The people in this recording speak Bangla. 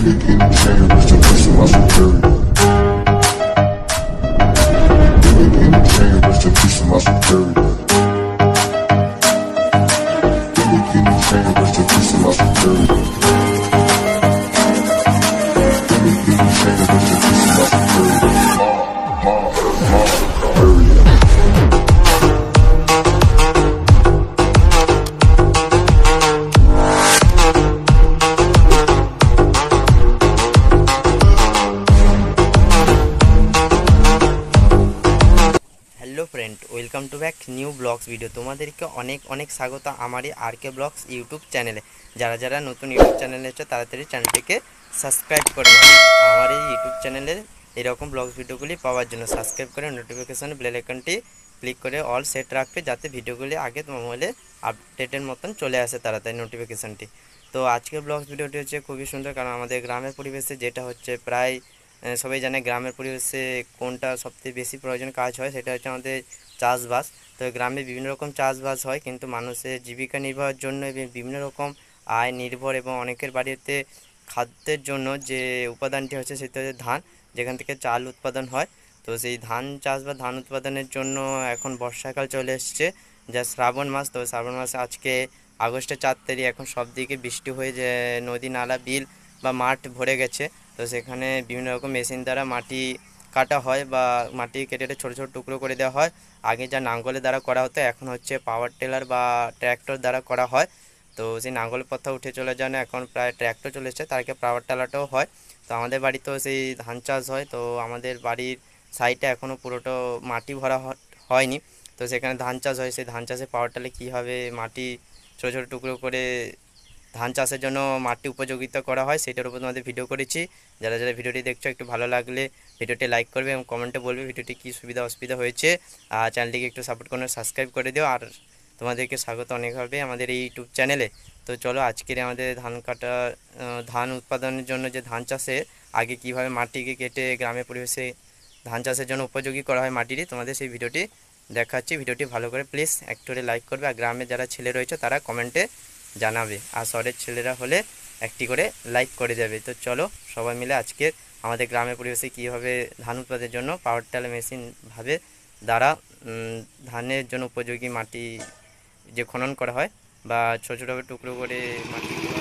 Welcome to back new blogs video. তোমাদেরকে অনেক অনেক স্বাগত আমার এই আরকে ব্লগস ইউটিউব চ্যানেলে। যারা যারা নতুন ইউটিউব চ্যানেলে এসেছে তাড়াতাড়ি চ্যানেলটিকে সাবস্ক্রাইব করে নাও। আমার এই ইউটিউব চ্যানেলে এরকম ব্লগস ভিডিওগুলি পাওয়ার জন্য সাবস্ক্রাইব করে নোটিফিকেশন বেল আইকনটি ক্লিক করে অল সেট রাখবে, যাতে ভিডিওগুলি আগে তোমার মোবাইলে আপডেটের মতন চলে আসে তাড়াতাড়ি নোটিফিকেশানটি। তো আজকের ব্লগস ভিডিওটি হচ্ছে খুবই সুন্দর, কারণ আমাদের গ্রামের পরিবেশে যেটা হচ্ছে প্রায় সবাই জানে গ্রামের পরিবেশে কোনটা সবথেকে বেশি প্রয়োজন কাজ হয়, সেটা হচ্ছে আমাদের চাষবাস। তো গ্রামে বিভিন্ন রকম চাষবাস হয়, কিন্তু মানুষের জীবিকা নির্বাহের জন্য এবং বিভিন্ন রকম আয় নির্ভর এবং অনেকের বাড়িতে খাদ্যের জন্য যে উপাদানটি হচ্ছে সেটা হচ্ছে ধান, যেখান থেকে চাল উৎপাদন হয়। তো সেই ধান চাষ বা ধান উৎপাদনের জন্য এখন বর্ষাকাল চলে এসছে, যা শ্রাবণ মাস। তো শ্রাবণ মাসে আজকে আগস্টের 4 তারিখ, এখন সব দিকে বৃষ্টি হয়ে যে নদী নালা বিল বা মাঠ ভরে গেছে। তো সেখানে বিভিন্ন রকম মেশিন দ্বারা মাটি কাটা হয় বা মাটি কেটে ছোটো ছোটো টুকরো করে দেওয়া হয়। আগে যা নাঙ্গলের দ্বারা করা হতো, এখন হচ্ছে পাওয়ার টেলার বা ট্র্যাক্টর দ্বারা করা হয়। তো সেই নাঙ্গল পথা উঠে চলে যায় না, এখন প্রায় ট্র্যাক্টর চলে এসেছে, তারকে পাওয়ার টেলারটাও হয়। তো আমাদের বাড়িতেও সেই ধান চাষ হয়। তো আমাদের বাড়ির সাইডে এখনও পুরোটা মাটি ভরা হয়নি, তো সেখানে ধান চাষ হয়। সেই ধান চাষে পাওয়ার টেলে কীভাবে মাটি ছোটো ছোটো টুকরো করে ধান চাষের জন্য মাটি উপযোগিতা করা হয়, সেটার উপর তোমাদের ভিডিও করেছি। যারা যারা ভিডিওটি দেখছো একটু ভালো লাগলে ভিডিওটি লাইক করবে এবং কমেন্টে বলবে ভিডিওটি কী সুবিধা অসুবিধা হয়েছে। আর চ্যানেলটিকে একটু সাপোর্ট করে সাবস্ক্রাইব করে দিও। আর তোমাদেরকে স্বাগত অনেক হবে আমাদের এই ইউটিউব চ্যানেলে। তো চলো আজকের আমাদের ধান কাটা ধান উৎপাদনের জন্য যে ধান চাষে আগে কীভাবে মাটিকে কেটে গ্রামের পরিবেশে ধান চাষের জন্য উপযোগী করা হয় মাটিটি, তোমাদের সেই ভিডিওটি দেখাচ্ছি। ভিডিওটি ভালো করে প্লিজ একটু লাইক করবে। আর গ্রামের যারা ছেলে রয়েছে তারা কমেন্টে জানাবে, আর শহরের ছেলেরা হলে একটি করে লাইক করে দেবে। তো চলো সবাই মিলে আজকের আমাদের গ্রামের পরিবেশে কীভাবে ধান উৎপাদনের জন্য পাওয়ার টেলার মেশিন ভাবে দ্বারা ধানের জন্য উপযোগী মাটি যে খনন করা হয় বা ছোটো ছোটো টুকরো করে মাটি হয়।